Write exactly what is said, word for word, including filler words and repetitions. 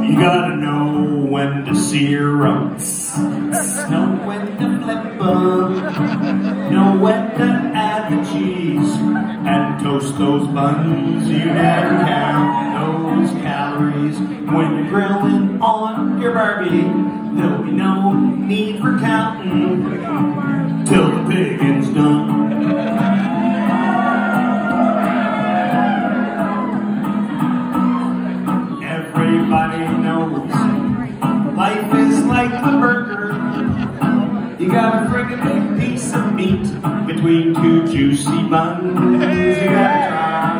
You gotta know when to sear 'em, know when to flip 'em, know when to add the cheese, and toast those buns. You never count those calories when you're grilling on your Barbie. There'll be no need for counting till the pickin's done. Everybody knows life is like a burger. You got a friggin' big piece of meat between two juicy buns. You gotta try